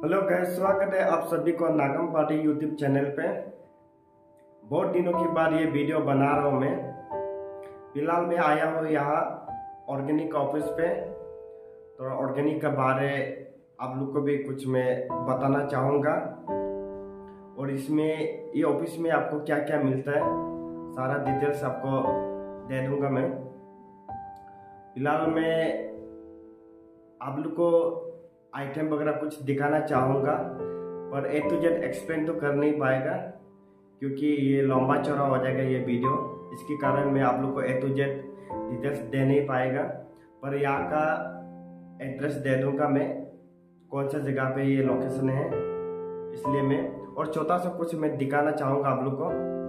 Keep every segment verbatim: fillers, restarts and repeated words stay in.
Hello guys, स्वागत है आप सभी को नागम पार्टी यूट्यूब चैनल पे। बहुत दिनों के बाद ये वीडियो बना रहा हूँ मैं। फिलहाल मैं आया हूँ यहाँ ऑर्गेनिक ऑफिस पे। तो ऑर्गेनिक के बारे आप लोग को भी कुछ मैं बताना चाहूँगा, और इसमें ये ऑफिस में आपको क्या क्या मिलता है सारा डिटेल्स आपको दे दूँगा मैं। फिलहाल मैं आप लोग को आइटम वगैरह कुछ दिखाना चाहूँगा, पर ए टू जेड एक्सप्लेन तो कर नहीं पाएगा क्योंकि ये लंबा चौड़ा हो जाएगा ये वीडियो। इसके कारण मैं आप लोग को ए टू जेड डिटेल्स दे नहीं पाएगा, पर यहाँ का एड्रेस दे दूँगा मैं, कौन सा जगह पे ये लोकेशन है, इसलिए मैं और छोटा सा कुछ मैं दिखाना चाहूँगा आप लोग को।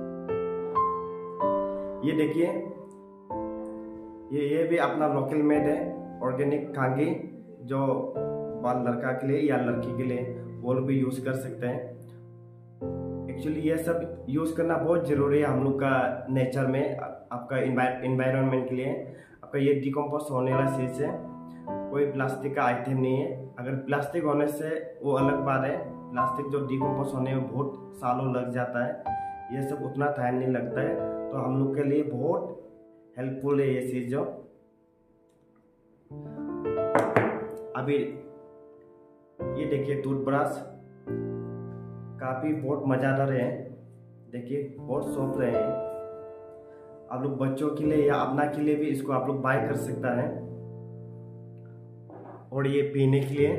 ये देखिए, ये ये भी अपना लोकल मेड है ऑर्गेनिक खांगी, जो बाल लड़का के लिए या लड़की के लिए वो लोग भी यूज कर सकते हैं। एक्चुअली ये सब यूज करना बहुत जरूरी है हम लोग का नेचर में, आपका इन्वायरमेंट के लिए। आपका ये डिकम्पोज होने वाला चीज है, कोई प्लास्टिक का आइटम नहीं है। अगर प्लास्टिक होने से वो अलग बात है, प्लास्टिक जो डिकम्पोज होने में बहुत सालों लग जाता है, ये सब उतना टाइम नहीं लगता है। तो हम लोग के लिए बहुत हेल्पफुल है ये चीज। जो अभी ये देखिए टूथब्रश काफी बहुत मजेदार है, देखिए बहुत सॉफ्ट है। आप लोग बच्चों के लिए या अपना के लिए भी इसको आप लोग बाय कर सकता है। और ये पीने के लिए,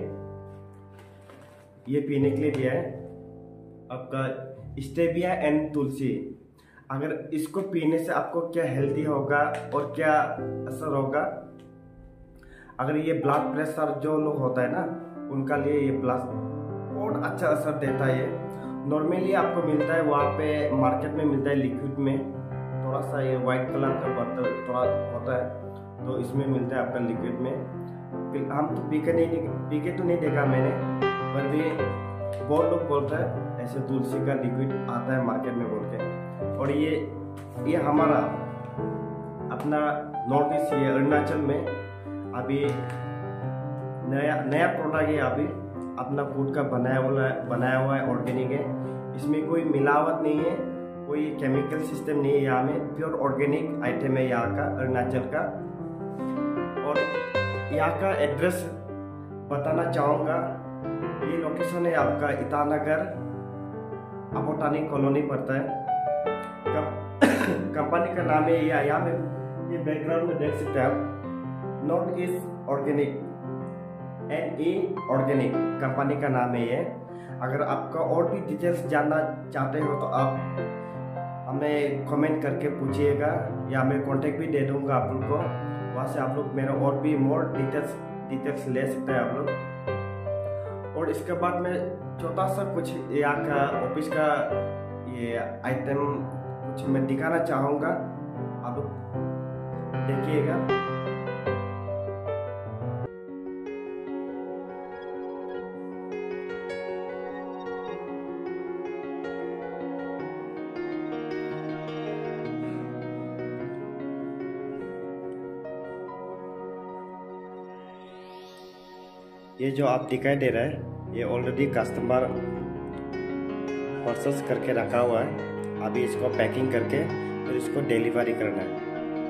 ये पीने के लिए दिया है आपका स्टेविया एंड तुलसी। अगर इसको पीने से आपको क्या हेल्दी होगा और क्या असर होगा, अगर ये ब्लड प्रेशर जो लोग होता है ना, उनका लिए ये प्लस बहुत अच्छा असर देता है। ये नॉर्मली आपको मिलता है वहाँ पे मार्केट में मिलता है लिक्विड में, थोड़ा सा ये वाइट कलर का बर्तन थोड़ा होता है, तो इसमें मिलता है आपका लिक्विड में। हम तो पी के नहीं पी के तो नहीं देखा मैंने, पर भी बहुत लोग बोलते हैं ऐसे तुलसी का लिक्विड आता है मार्केट में बोल के। और ये ये हमारा अपना नॉर्थ ईस्ट, ये अरुणाचल में अभी नया नया प्रोडक्ट है, अभी अपना खुद का बनाया हुआ बनाया हुआ है, ऑर्गेनिक है। इसमें कोई मिलावट नहीं है, कोई केमिकल सिस्टम नहीं है। यहाँ में प्योर ऑर्गेनिक आइटम है यहाँ का, अरुणाचल का। और यहाँ का एड्रेस बताना चाहूँगा, ये लोकेशन है आपका ईटानगर, अबोटानी कॉलोनी पड़ता है। कंपनी का नाम है, ये यहाँ में ये बैकग्राउंड में देख सकते हैं आप, north east organic N E organic company का नाम है ये। अगर आपका और भी डिटेल्स जानना चाहते हो तो आप हमें कमेंट करके पूछिएगा, या मैं कांटेक्ट भी दे दूंगा आप लोग को, वहाँ से आप लोग मेरा और भी मोर डिटेल्स डिटेल्स ले सकते हैं आप लोग। और इसके बाद मैं छोटा सा कुछ यहाँ का ऑफिस का ये आइटम कुछ मैं दिखाना चाहूँगा, आप लोग देखिएगा। ये जो आप दिखाई दे रहा है, ये ऑलरेडी कस्टमर परचेस करके रखा हुआ है। अभी इसको पैकिंग करके फिर इसको डिलीवरी करना है।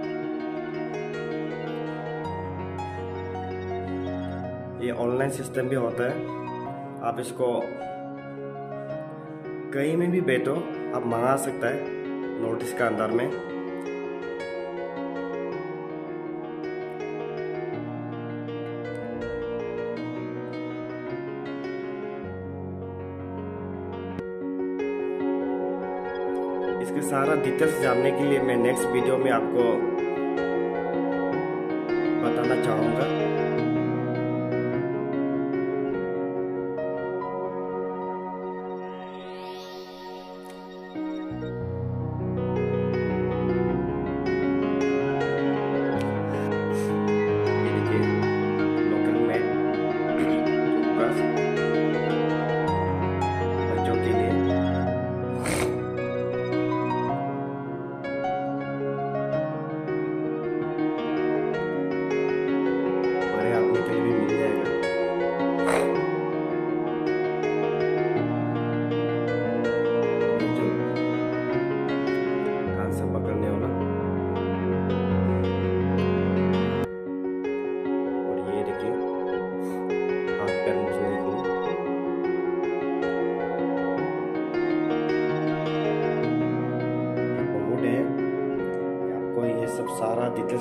ये ऑनलाइन सिस्टम भी होता है, आप इसको कहीं में भी बैठो आप मंगा सकता है नोटिस का अंदर में। इसके सारा डिटेल्स जानने के लिए मैं नेक्स्ट वीडियो में आपको बताना चाहूँगा।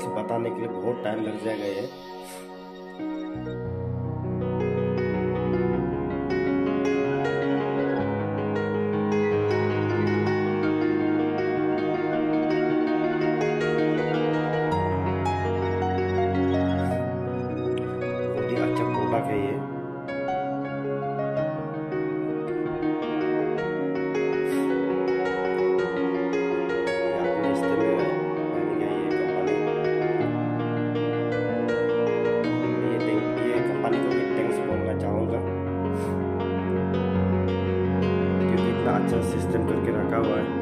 से बताने के लिए बहुत टाइम लग जाएगा ये। बहुत ही अच्छा प्रोडक्ट है ये। अच्छा सिस्टम करके रखा हुआ है।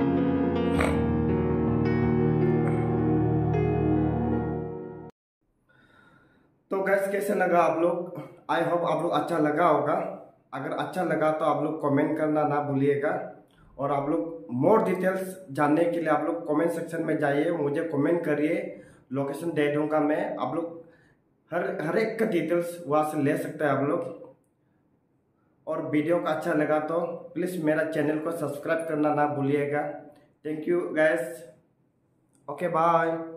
तो गैस कैसे लगा आप लोग? आई होप आप लोग अच्छा लगा होगा। अगर अच्छा लगा तो आप लोग कमेंट करना ना भूलिएगा। और आप लोग मोर डिटेल्स जानने के लिए आप लोग कमेंट सेक्शन में जाइए, मुझे कमेंट करिए, लोकेशन दे दूंगा मैं। आप लोग हर हर एक का डिटेल्स वहाँ से ले सकते हैं आप लोग। और वीडियो का अच्छा लगा तो प्लीज़ मेरा चैनल को सब्सक्राइब करना ना भूलिएगा। Thank you guys. Okay bye.